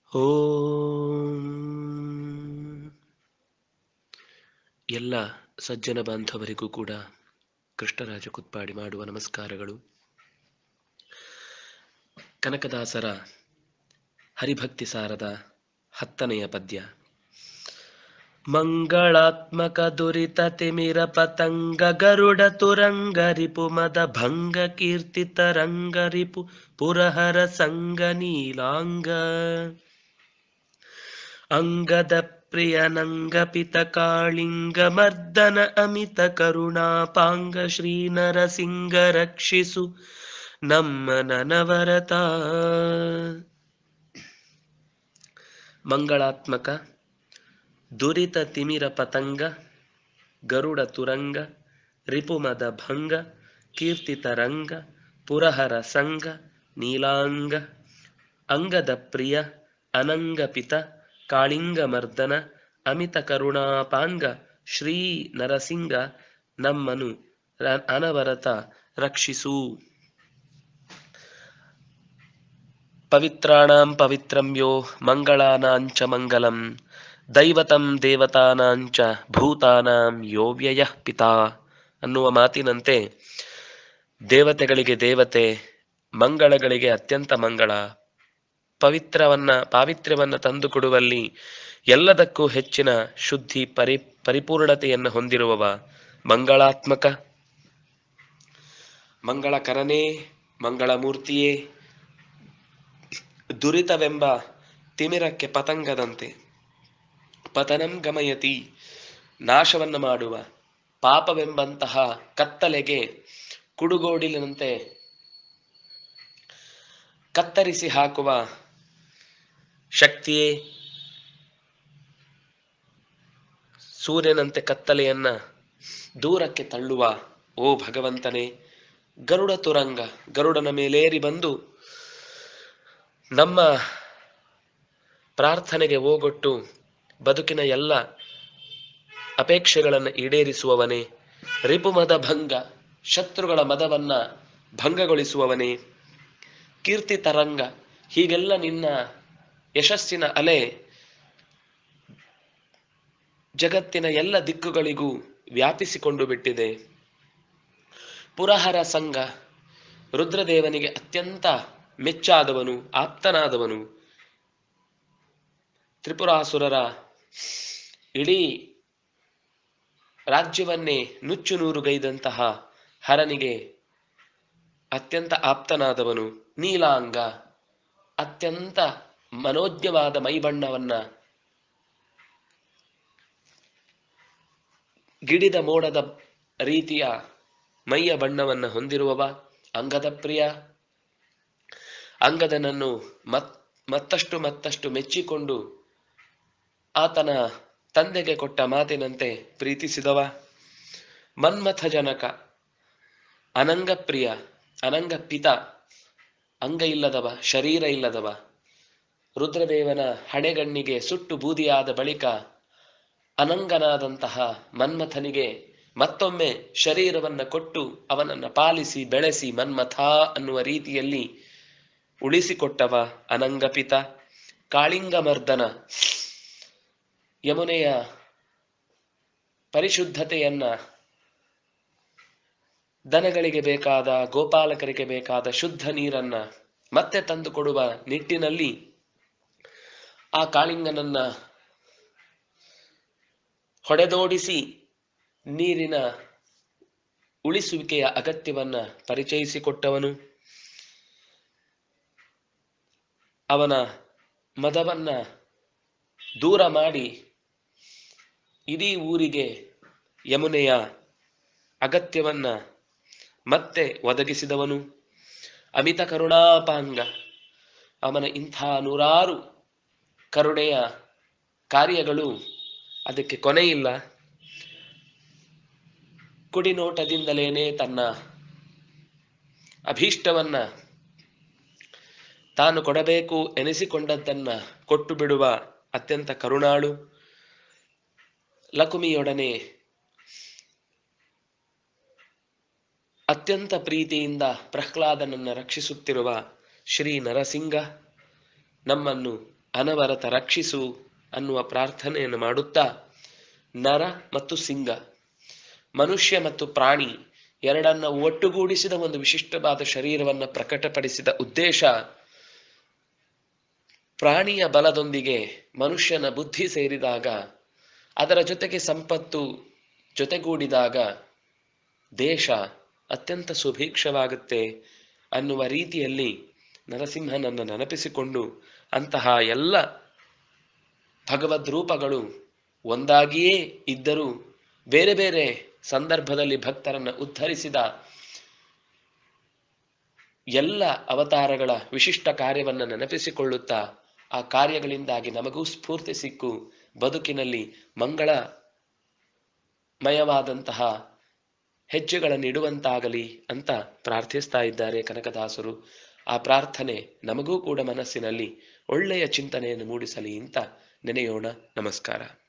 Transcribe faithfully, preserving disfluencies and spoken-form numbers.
ಓಂ ಎಲ್ಲ ಸಜ್ಜನ ಬಾಂಧವರಿಗೂ ಕೂಡ ಕೃಷ್ಣರಾಜ ಕುತ್ಪಾಡಿ ಮಾಡುವ ನಮಸ್ಕಾರಗಳು. ಕನಕದಾಸರ ಹರಿಭಕ್ತಿ ಸಾರದ ಹತ್ತನೆಯ ಪದ್ಯ. ಮಂಗಳಾತ್ಮಕ ದುರಿತ ತಿಮಿರ ಪತಂಗ ಗರುಡ ತುರಂಗ ರಿಪು ಮದ ಭಂಗ ಕೀರ್ತಿತ ರಂಗ ರಿಪು ಪುರಹರ ಸಂಗ ನೀಲಾಂಗ ಅಂಗದ ಪ್ರಿಯನಂಗ ಪಿತ ಕಾಳಿಂಗ ಮರ್ದನ ಅಮಿತ ಕರುಣಾಪಾಂಗ ಶ್ರೀ ನರಸಿಂಗ ರಕ್ಷಿಸು ನಮ್ಮ ನನವರತ. ಮಂಗಳಾತ್ಮಕ ದುರಿತ ತಿಮಿರ ಪತಂಗ ಗರುಡ ತುರಂಗ ರಿಪುಮದ ಭಂಗ ಕೀರ್ತಿತ ರಂಗ ಪುರಹರ ಸಂಗ ನೀಲಾಂಗ ಅಂಗದ ಪ್ರಿಯ ಅನಂಗಪಿತ ಕಾಳಿಂಗ ಮರ್ದನ ಅಮಿತ ಕರುಣಾಪಾಂಗ ಶ್ರೀ ನರಸಿಂಗ ನಮ್ಮನು ಅನವರತ ರಕ್ಷಿಸು. ಪವಿತ್ರಾಣಾಂ ಪವಿತ್ರಂ ಯೋ ಮಂಗಳಾನಾಂಚ ಮಂಗಲಂ ದೈವತಂ ದೇವತಾನಾಂಚ ಭೂತಾನಾಂ ಯೋ ವ್ಯಯಃ ಪಿತಾ ಅನ್ನುವ ಮಾತಿನಂತೆ ದೇವತೆಗಳಿಗೆ ದೇವತೆ, ಮಂಗಳಗಳಿಗೆ ಅತ್ಯಂತ ಮಂಗಳ, ಪವಿತ್ರವನ್ನ ಪಾವಿತ್ರ್ಯವನ್ನ ತಂದುಕೊಡುವಲ್ಲಿ ಎಲ್ಲದಕ್ಕೂ ಹೆಚ್ಚಿನ ಶುದ್ಧಿ ಪರಿ ಪರಿಪೂರ್ಣತೆಯನ್ನು ಹೊಂದಿರುವವ ಮಂಗಳಾತ್ಮಕ, ಮಂಗಳಕರನೇ, ಮಂಗಳಮೂರ್ತಿಯೇ, ದುರಿತವೆಂಬ ತಿಮಿರಕ್ಕೆ ಪತಂಗದಂತೆ, ಪತನಂ ಗಮಯತಿ ನಾಶವನ್ನ ಮಾಡುವ, ಪಾಪವೆಂಬಂತಹ ಕತ್ತಲೆಗೆ ಕುಡುಗೋಡಿಲಿನಂತೆ ಕತ್ತರಿಸಿ ಹಾಕುವ ಶಕ್ತಿಯೇ, ಸೂರ್ಯನಂತೆ ಕತ್ತಲೆಯನ್ನ ದೂರಕ್ಕೆ ತಳ್ಳುವ ಓ ಭಗವಂತನೇ, ಗರುಡ ತುರಂಗ ಗರುಡನ ಮೇಲೇರಿ ಬಂದು ನಮ್ಮ ಪ್ರಾರ್ಥನೆಗೆ ಓಗೊಟ್ಟು ಬದುಕಿನ ಎಲ್ಲ ಅಪೇಕ್ಷೆಗಳನ್ನು ಈಡೇರಿಸುವವನೇ, ರಿಪುಮದ ಭಂಗ ಶತ್ರುಗಳ ಮದವನ್ನ ಭಂಗಗೊಳಿಸುವವನೇ, ಕೀರ್ತಿ ತರಂಗ ಹೀಗೆಲ್ಲ ನಿನ್ನ ಯಶಸ್ಸಿನ ಅಲೆ ಜಗತ್ತಿನ ಎಲ್ಲ ದಿಕ್ಕುಗಳಿಗೂ ವ್ಯಾಪಿಸಿಕೊಂಡು ಬಿಟ್ಟಿದೆ. ಪುರಹರ ಸಂಗ ರುದ್ರದೇವನಿಗೆ ಅತ್ಯಂತ ಮೆಚ್ಚಾದವನು, ಆಪ್ತನಾದವನು, ತ್ರಿಪುರಾಸುರರ ಇಡೀ ರಾಜ್ಯವನ್ನೇ ನುಚ್ಚು ನೂರುಗೈದಂತಹ ಹರನಿಗೆ ಅತ್ಯಂತ ಆಪ್ತನಾದವನು, ನೀಲಾಂಗ ಅತ್ಯಂತ ಮನೋಜ್ಞವಾದ ಮೈಬಣ್ಣವನ್ನ, ಗಿಡಿದ ಮೋಡದ ರೀತಿಯ ಮೈಯ ಬಣ್ಣವನ್ನ ಹೊಂದಿರುವವ, ಅಂಗದ ಪ್ರಿಯ ಅಂಗದನನ್ನು ಮತ್ ಮತ್ತಷ್ಟು ಮತ್ತಷ್ಟು ಮೆಚ್ಚಿಕೊಂಡು ಆತನ ತಂದೆಗೆ ಕೊಟ್ಟ ಮಾತಿನಂತೆ ಪ್ರೀತಿಸಿದವ, ಮನ್ಮಥ ಜನಕ ಅನಂಗ ಪ್ರಿಯ ಅನಂಗ ಪಿತ ಅಂಗ ಇಲ್ಲದವ, ಶರೀರ ಇಲ್ಲದವ, ರುದ್ರದೇವನ ಹಣೆಗಣ್ಣಿಗೆ ಸುಟ್ಟು ಬೂದಿಯಾದ ಬಳಿಕ ಅನಂಗನಾದಂತಹ ಮನ್ಮಥನಿಗೆ ಮತ್ತೊಮ್ಮೆ ಶರೀರವನ್ನ ಕೊಟ್ಟು ಅವನನ್ನ ಪಾಲಿಸಿ ಬೆಳೆಸಿ ಮನ್ಮಥ ಅನ್ನುವ ರೀತಿಯಲ್ಲಿ ಉಳಿಸಿಕೊಟ್ಟವ ಅನಂಗಪಿತ, ಕಾಳಿಂಗ ಮರ್ದನ ಯಮುನೆಯ ಪರಿಶುದ್ಧತೆಯನ್ನ, ದನಗಳಿಗೆ ಬೇಕಾದ, ಗೋಪಾಲಕರಿಗೆ ಬೇಕಾದ ಶುದ್ಧ ನೀರನ್ನ ಮತ್ತೆ ತಂದು ಕೊಡುವ ನಿಟ್ಟಿನಲ್ಲಿ ಆ ಕಾಳಿಂಗನನ್ನ ಹೊಡೆದೋಡಿಸಿ ನೀರಿನ ಉಳಿಸುವಿಕೆಯ ಅಗತ್ಯವನ್ನ ಪರಿಚಯಿಸಿಕೊಟ್ಟವನು, ಅವನ ಮದವನ್ನ ದೂರ ಮಾಡಿ ಇಡೀ ಊರಿಗೆ ಯಮುನೆಯ ಅಗತ್ಯವನ್ನ ಮತ್ತೆ ಒದಗಿಸಿದವನು, ಅಮಿತ ಕರುಣಾಪಾಂಗ ಅವನ ಇಂಥ ನೂರಾರು ಕರುಣೆಯ ಕಾರ್ಯಗಳು ಅದಕ್ಕೆ ಕೊನೆಯಿಲ್ಲ. ಕುಡಿನೋಟದಿಂದಲೇನೆ ತನ್ನ ಅಭೀಷ್ಟವನ್ನ ತಾನು ಕೊಡಬೇಕು ಎನಿಸಿಕೊಂಡದ್ದನ್ನ ಕೊಟ್ಟು ಬಿಡುವ ಅತ್ಯಂತ ಕರುಣಾಳು, ಲಕುಮಿಯೊಡನೆ ಅತ್ಯಂತ ಪ್ರೀತಿಯಿಂದ ಪ್ರಹ್ಲಾದನನ್ನ ರಕ್ಷಿಸುತ್ತಿರುವ ಶ್ರೀ ನರಸಿಂಗ ನಮ್ಮನ್ನು ಅನವರತ ರಕ್ಷಿಸು ಅನ್ನುವ ಪ್ರಾರ್ಥನೆಯನ್ನು ಮಾಡುತ್ತಾ, ನರ ಮತ್ತು ಸಿಂಗ, ಮನುಷ್ಯ ಮತ್ತು ಪ್ರಾಣಿ ಎರಡನ್ನ ಒಟ್ಟುಗೂಡಿಸಿದ ಒಂದು ವಿಶಿಷ್ಟವಾದ ಶರೀರವನ್ನು ಪ್ರಕಟಪಡಿಸಿದ ಉದ್ದೇಶ, ಪ್ರಾಣಿಯ ಬಲದೊಂದಿಗೆ ಮನುಷ್ಯನ ಬುದ್ಧಿ ಸೇರಿದಾಗ, ಅದರ ಜೊತೆಗೆ ಸಂಪತ್ತು ಜೊತೆಗೂಡಿದಾಗ ದೇಶ ಅತ್ಯಂತ ಸುಭೀಕ್ಷವಾಗುತ್ತೆ ಅನ್ನುವ ರೀತಿಯಲ್ಲಿ ನರಸಿಂಹನನ್ನು ನೆನಪಿಸಿಕೊಂಡು, ಅಂತಹ ಎಲ್ಲ ಭಗವದ್ ರೂಪಗಳು ಒಂದಾಗಿಯೇ ಇದ್ದರೂ ಬೇರೆ ಬೇರೆ ಸಂದರ್ಭದಲ್ಲಿ ಭಕ್ತರನ್ನು ಉದ್ಧರಿಸಿದ ಎಲ್ಲ ಅವತಾರಗಳ ವಿಶಿಷ್ಟ ಕಾರ್ಯವನ್ನು ನೆನಪಿಸಿಕೊಳ್ಳುತ್ತಾ, ಆ ಕಾರ್ಯಗಳಿಂದಾಗಿ ನಮಗೂ ಸ್ಫೂರ್ತಿ ಸಿಕ್ಕು ಬದುಕಿನಲ್ಲಿ ಮಂಗಳಮಯವಾದಂತಹ ಹೆಜ್ಜೆಗಳನ್ನಿಡುವಂತಾಗಲಿ ಅಂತ ಪ್ರಾರ್ಥಿಸ್ತಾ ಇದ್ದಾರೆ ಕನಕದಾಸರು. ಆ ಪ್ರಾರ್ಥನೆ ನಮಗೂ ಕೂಡ ಮನಸ್ಸಿನಲ್ಲಿ ಒಳ್ಳೆಯ ಚಿಂತನೆಯನ್ನು ಮೂಡಿಸಲಿ ಅಂತ ನೆನೆಯೋಣ. ನಮಸ್ಕಾರ.